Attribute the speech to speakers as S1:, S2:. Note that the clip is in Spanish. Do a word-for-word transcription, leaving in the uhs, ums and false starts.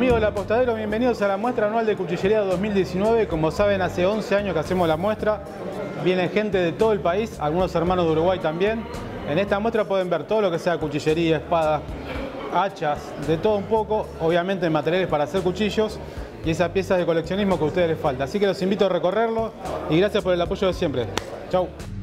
S1: Amigos del Apostadero, bienvenidos a la muestra anual de Cuchillería dos mil diecinueve. Como saben, hace once años que hacemos la muestra. Viene gente de todo el país, algunos hermanos de Uruguay también. En esta muestra pueden ver todo lo que sea cuchillería, espadas, hachas, de todo un poco. Obviamente materiales para hacer cuchillos y esas piezas de coleccionismo que a ustedes les falta. Así que los invito a recorrerlo y gracias por el apoyo de siempre. Chau.